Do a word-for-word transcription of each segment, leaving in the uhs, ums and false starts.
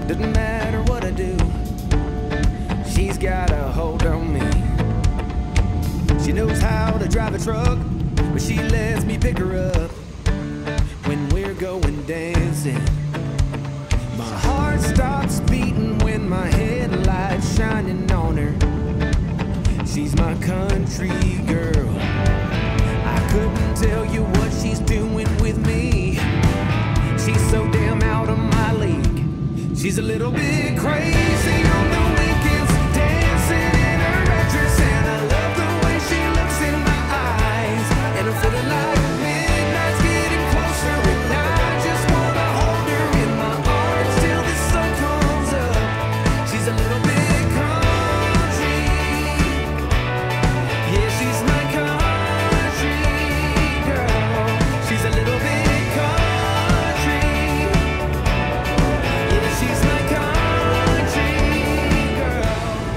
Doesn't matter what I do, she's got a hold on me. She knows how to drive a truck, but she lets me pick her up when we're going dancing. My heart stops beating when my headlights shining on her. She's my country girl. I couldn't tell you what she's doing with me. She's so damn out of my league. She's a little bit crazy on the weekends, dancing in her red dress, and I love the way she looks in my eyes. And I'm feeling like midnight's getting closer, and I just wanna hold her in my arms till the sun comes up. She's a little bit country, yeah, she's my country girl. She's a little bit country, yeah, she's my country girl.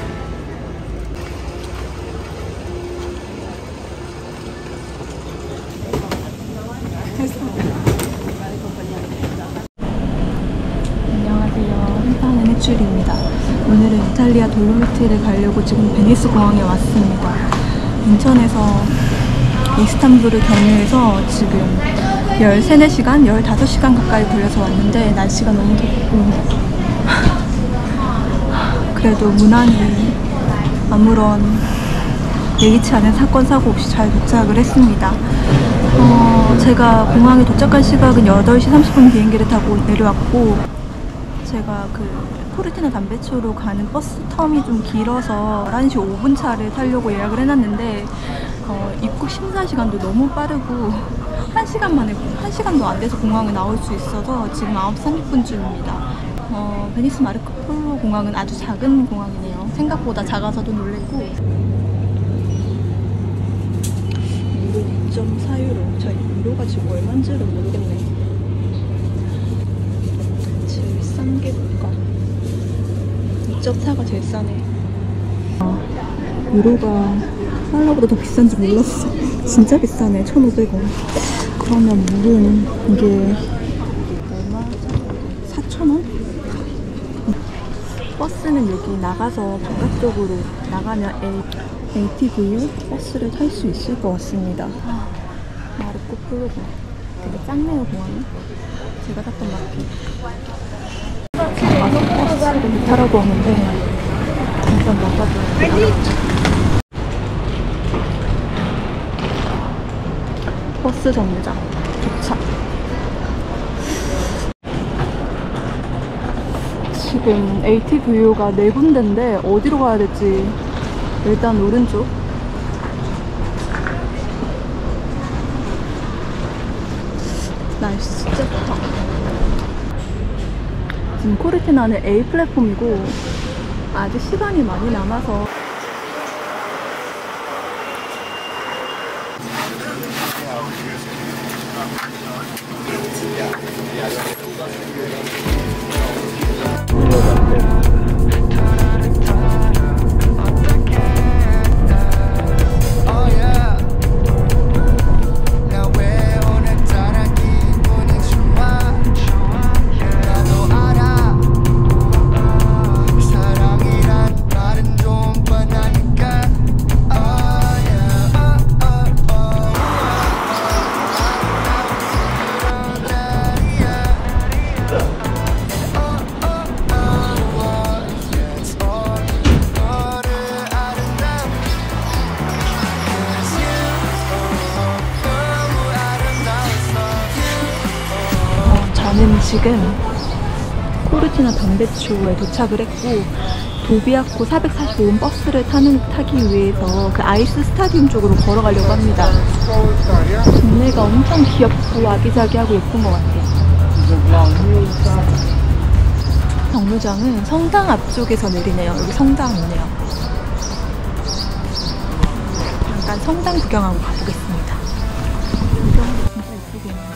안녕하세요. 한방의 해출입니다. 오늘은 이탈리아 돌로미티를 가려고 지금 베니스 공항에 왔습니다. 인천에서 이스탄불을 경유해서 지금 열세, 네 시간, 열다섯 시간 가까이 걸려서 왔는데 날씨가 너무 덥고 그래도 무난히 아무런 예기치 않은 사건, 사고 없이 잘 도착을 했습니다. 어, 제가 공항에 도착한 시각은 여덟 시 삼십 분 비행기를 타고 내려왔고, 제가 그 코르티나 담베초로 가는 버스 텀이 좀 길어서 열한 시 오 분 차를 타려고 예약을 해놨는데 어, 입국 심사 시간도 너무 빠르고 한 시간 만에, 한 시간도 안 돼서 공항에 나올 수 있어서 지금 아홉 시 삼십 분쯤입니다. 어, 베니스 마르코폴로 공항은 아주 작은 공항이네요. 생각보다 작아서도 놀랬고. 유로 이 점 사 유로. 저 유로가 지금 얼마인지를 모르겠네. 제일 싼 게 뭘까? 이 점 사가 제일 싸네. 어, 유로가 달러보다 더 비싼지 몰랐어. 진짜 비싸네. 천오백 원. 그러면 물은 이게 얼마? 사천 원? 버스는 여기 나가서 바깥쪽으로 나가면 에이티브이 버스를 탈 수 있을 것 같습니다. 아, 마르코폴로 공항. 되게 작네요, 공항이. 제가 탔던 마켓. 가서 버스를 타라고 하는데 잠깐 나가줘요. 버스 정류장 도착. 지금 에이티브이가 네 군데인데 어디로 가야 될지. 일단 오른쪽. 날씨 진짜 좋다. 지금 코르티나는 A 플랫폼이고 아직 시간이 많이 남아서 저는 지금 코르티나 담베초에 도착을 했고 도비아코 사백사십오 번 버스를 타는, 타기 위해서 그 아이스 스타디움 쪽으로 걸어가려고 합니다. 동네가 엄청 귀엽고 아기자기하고 예쁜 것 같아요. 정류장은 성당 앞쪽에서 내리네요. 여기 성당 있네요. 잠깐 성당 구경하고 가보겠습니다. 구경 진짜 예쁘게 있네요.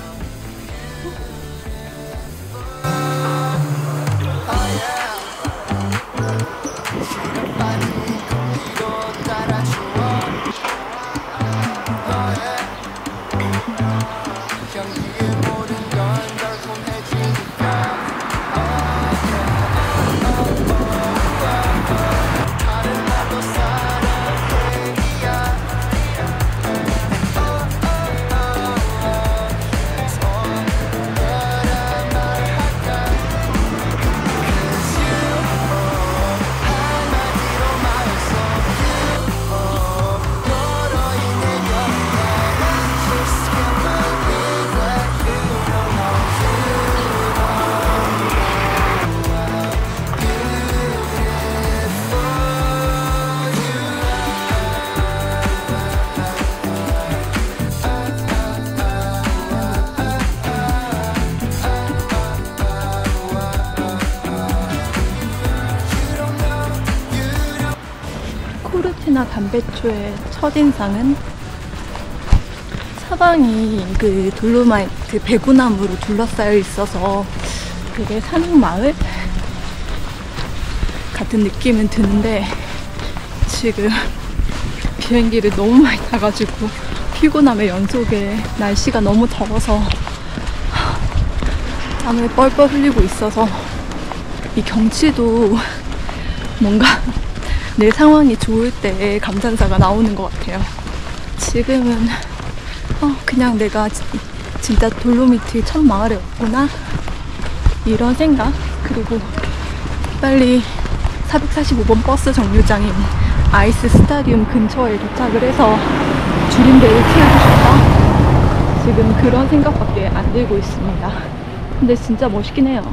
코로나 담배초의 첫인상은 사방이 그 돌로마이트 배구나무로 둘러싸여 있어서 되게 산악마을 같은 느낌은 드는데, 지금 비행기를 너무 많이 타가지고 피곤함의 연속에 날씨가 너무 더워서 땀을 뻘뻘 흘리고 있어서 이 경치도 뭔가 내 상황이 좋을 때 감탄사가 나오는 것 같아요. 지금은 어, 그냥 내가 지, 진짜 돌로미트 첫 마을에 왔구나 이런 생각. 그리고 빨리 사백사십오 번 버스 정류장인 아이스 스타디움 근처에 도착을 해서 줄임대를 치우고 싶다, 지금 그런 생각밖에 안 들고 있습니다. 근데 진짜 멋있긴 해요.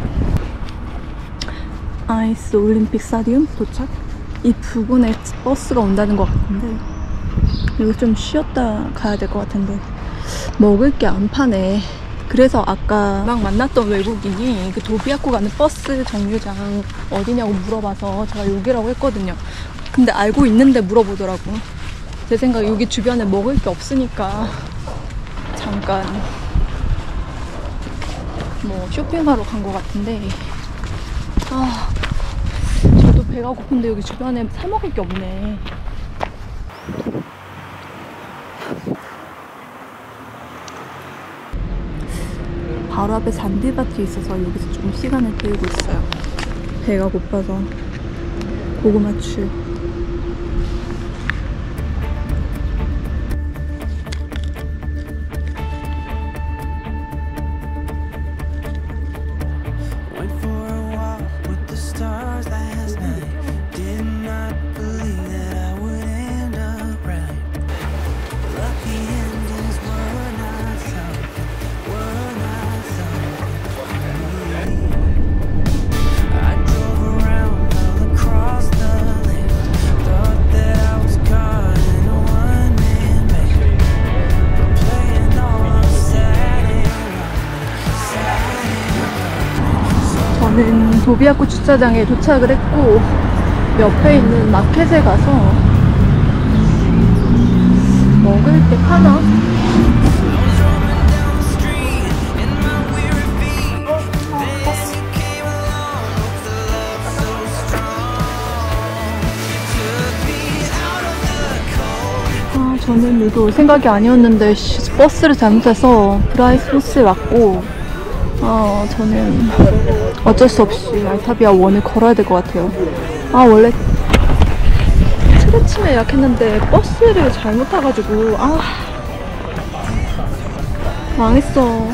아이스 올림픽 스타디움 도착. 이 부근에 버스가 온다는 것 같은데 여기 좀 쉬었다 가야 될 것 같은데 먹을 게 안 파네. 그래서 아까 막 만났던 외국인이 그 도비아코 가는 버스 정류장 어디냐고 물어봐서 제가 여기라고 했거든요. 근데 알고 있는데 물어보더라고. 제 생각에 여기 주변에 먹을 게 없으니까 잠깐 뭐 쇼핑하러 간 것 같은데, 아 저도 배가 고픈데 여기 주변에 사 먹을 게 없네. 바로 앞에 잔디밭이 있어서 여기서 좀 시간을 때우고 있어요. 배가 고파서 고구마추. 저는 도비아코 주차장에 도착을 했고 옆에 있는 마켓에 가서 먹을 게 파나? 아, 저는 여기 올 생각이 아니었는데 버스를 잘못해서 브라이스 호스에 왔고, 어, 저는 어쩔 수 없이 알타비아 원을 걸어야 될 것 같아요. 아, 원래 트레침에 예약했는데 버스를 잘못 타가지고 아 망했어.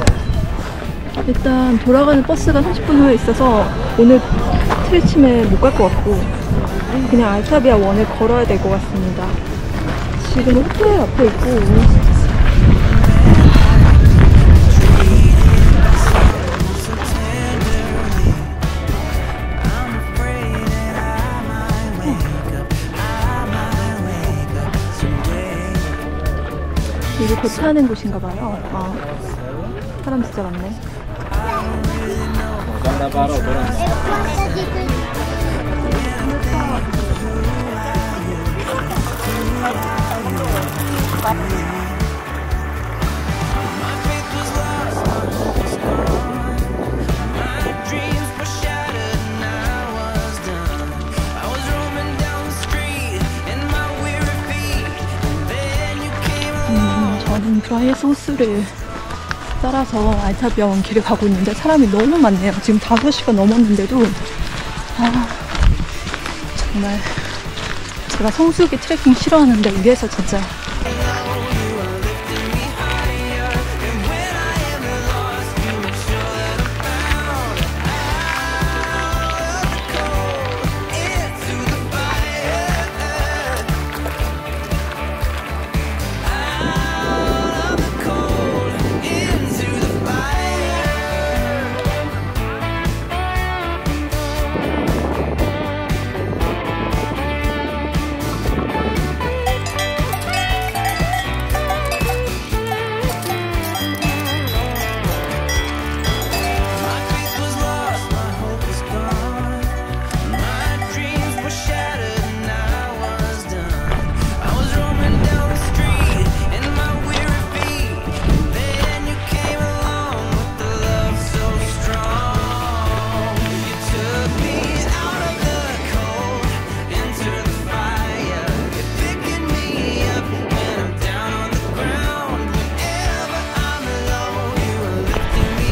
일단 돌아가는 버스가 삼십 분 후에 있어서 오늘 트레침에 못 갈 것 같고 그냥 알타비아 원을 걸어야 될 것 같습니다. 지금 호텔 앞에 있고 이게 배 타는 곳인가 봐요. 아, 사람 진짜 많네. 저는 브라이스 호스를 따라서 알타비아 원 길을 가고 있는데 사람이 너무 많네요. 지금 다섯 시간 넘었는데도 아, 정말 제가 성수기 트레킹 싫어하는데 위에서 진짜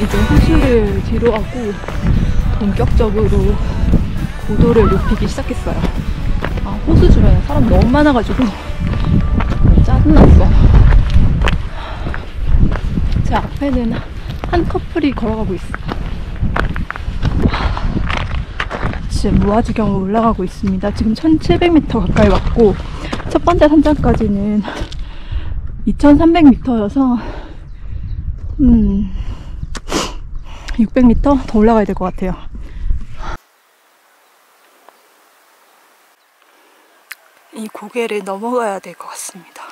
이제 호수를 뒤로 하고 본격적으로 고도를 높이기 시작했어요. 아, 호수 주변에 사람 너무 많아가지고 짜증났어. 제 앞에는 한 커플이 걸어가고 있어요. 진짜 무아지경으로 올라가고 있습니다. 지금 천칠백 미터 가까이 왔고 첫 번째 산장까지는 이천삼백 미터여서 음, 육백 미터 더 올라가야 될 것 같아요. 이 고개를 넘어가야 될 것 같습니다.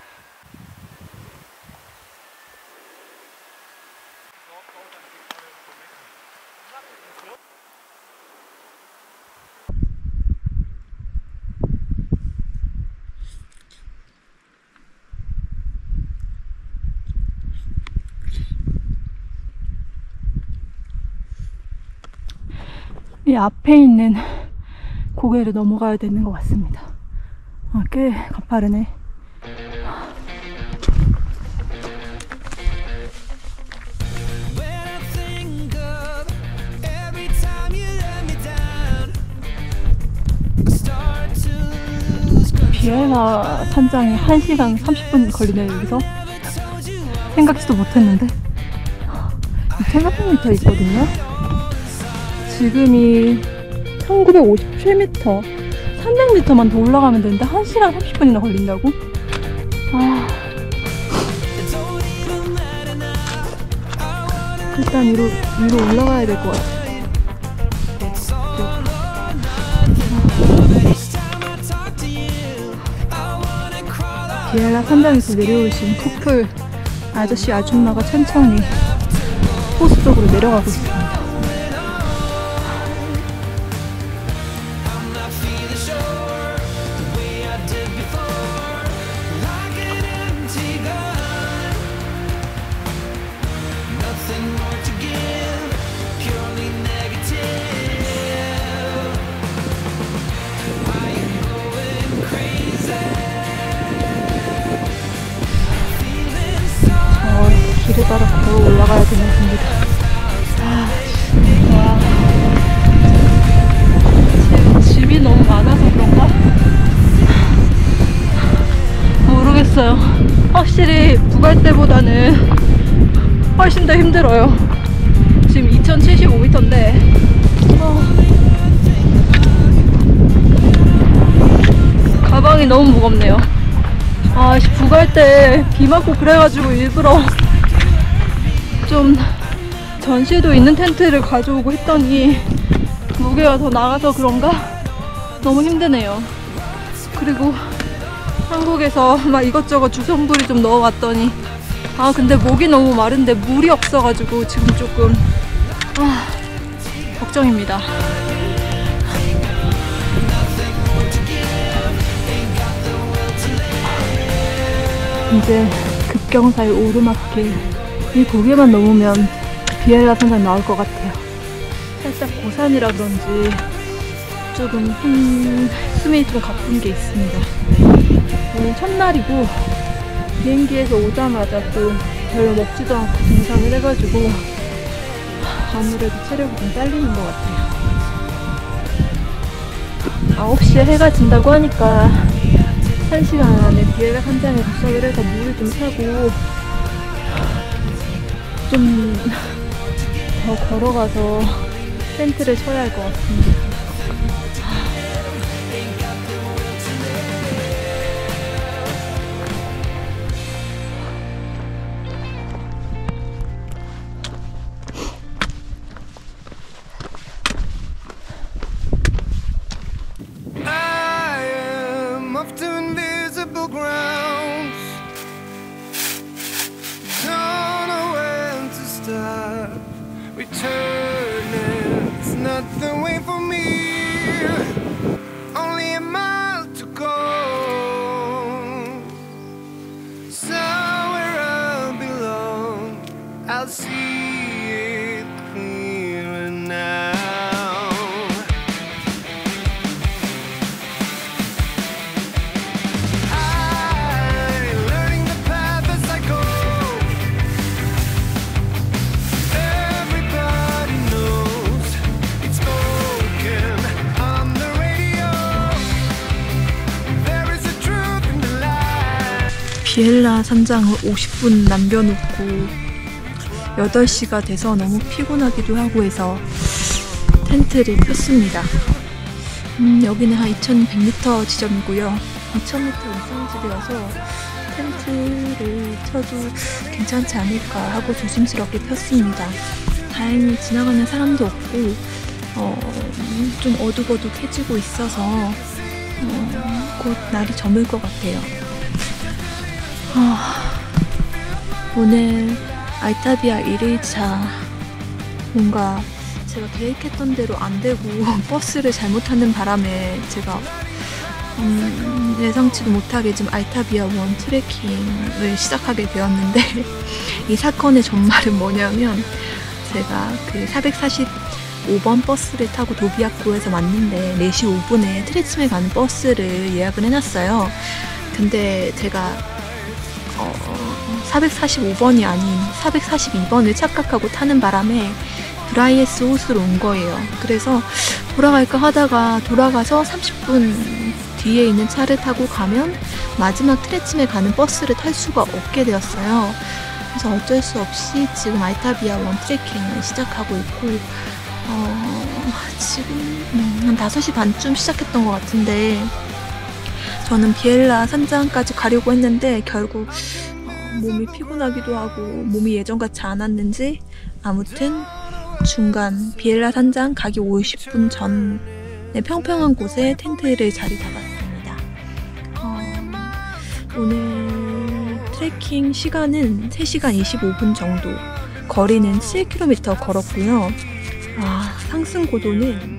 이 앞에 있는 고개를 넘어가야 되는 것 같습니다. 아, 꽤 가파르네. 비엘라 산장이 한 시간 삼십 분 걸리네요. 여기서 생각지도 못했는데 이천삼백 미터 있거든요. 지금이 천구백오십칠 미터, 삼백 미터만 더 올라가면 되는데 한 시간 삼십 분이나 걸린다고? 아... 일단 위로, 위로 올라가야 될 것 같아. 비엘라 산장에서 내려오신 커플 아저씨 아줌마가 천천히 호수 쪽으로 내려가고 있습니다. 길을 따라 걸어 올라가야 되는 겁니다. 아, 와. 집, 집이 너무 많아서 그런가? 모르겠어요. 확실히 부갈 때보다는 훨씬 더 힘들어요. 지금 이천칠십오 미터인데 어. 가방이 너무 무겁네요. 아, 부갈 때 비 맞고 그래가지고 일부러 좀 전시도 있는 텐트를 가져오고 했더니 무게가 더 나가서 그런가? 너무 힘드네요. 그리고 한국에서 막 이것저것 주성부리 좀 넣어왔더니 아 근데 목이 너무 마른데 물이 없어가지고 지금 조금 아 걱정입니다. 이제 급경사의 오르막길 이 고개만 넘으면 비엘라 산장 나올 것 같아요. 살짝 고산이라 그런지 조금 음, 숨이 좀 가쁜 게 있습니다. 오늘 첫날이고 비행기에서 오자마자 또 별로 먹지도 않고 등산을 해가지고 아무래도 체력이 좀 딸리는 것 같아요. 아홉 시에 해가 진다고 하니까 한 시간 안에 비엘라 산장에 도착을 해서 물을 좀 사고 좀 더 걸어가서 텐트를 쳐야 할 것 같습니다. I am off to invisible grounds. Don't know when to start. Returning, it's not the way for me. Only a mile to go. Somewhere I belong. I'll see it clearer now. I'm learning the path as I go. 비엘라 산장을 오십 분 남겨놓고 여덟 시가 돼서 너무 피곤하기도 하고 해서 텐트를 폈습니다. 음, 여기는 한 이천백 미터 지점이고요. 이천 미터 이상집이어서 텐트를 쳐도 괜찮지 않을까 하고 조심스럽게 폈습니다. 다행히 지나가는 사람도 없고 어, 좀 어둑어둑해지고 있어서 어, 곧 날이 저물 것 같아요. 어, 오늘 알타비아 일 일차 뭔가 제가 계획했던 대로 안 되고 버스를 잘못 타는 바람에 제가 음, 예상치도 못하게 지금 알타비아 원 트레킹을 시작하게 되었는데 이 사건의 전말은 뭐냐면 제가 그 사백사십오 번 버스를 타고 도비아코에서 왔는데 네 시 오 분에 트레침에 가는 버스를 예약을 해놨어요. 근데 제가 어, 사백사십오 번이 아닌 사백사십이 번을 착각하고 타는 바람에 브라이에스 호수로 온 거예요. 그래서 돌아갈까 하다가 돌아가서 삼십 분 뒤에 있는 차를 타고 가면 마지막 트레침에 가는 버스를 탈 수가 없게 되었어요. 그래서 어쩔 수 없이 지금 알타비아 원 트레킹을 시작하고 있고 어, 지금 한 다섯 시 반쯤 시작했던 것 같은데 저는 비엘라 산장까지 가려고 했는데 결국 어, 몸이 피곤하기도 하고 몸이 예전 같지 않았는지 아무튼 중간 비엘라 산장 가기 오십 분 전에 평평한 곳에 텐트를 자리 잡았습니다. 어, 오늘 트레킹 시간은 세 시간 이십오 분 정도, 거리는 칠 킬로미터 걸었고요. 아, 상승 고도는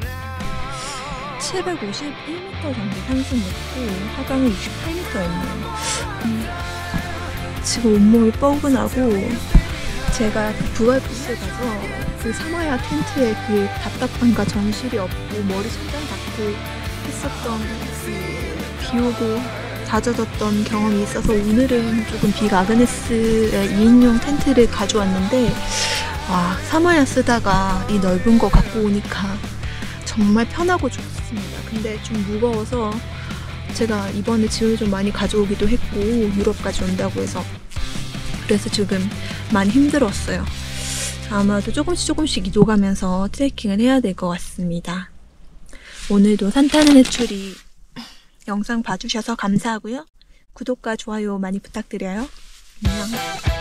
칠백오십일 미터 정도 상승했고 하강은 육십팔 미터였네요. 음, 지금 온몸이 뻐근하고 제가 그 부활부스 가서 그 사마야 텐트에 그 답답함과 전실이 없고 머리 손장 닿고 했었던 그 비 오고 잦아졌던 경험이 있어서 오늘은 조금 빅아그네스의 이 인용 텐트를 가져왔는데 와, 사마야 쓰다가 이 넓은 거 갖고 오니까 정말 편하고 좋습니다. 근데 좀 무거워서 제가 이번에 짐을 좀 많이 가져오기도 했고 유럽까지 온다고 해서 그래서 지금 많이 힘들었어요. 아마도 조금씩 조금씩 이동하면서 트레킹을 해야 될 것 같습니다. 오늘도 산타는 해초리 영상 봐주셔서 감사하고요. 구독과 좋아요 많이 부탁드려요. 안녕.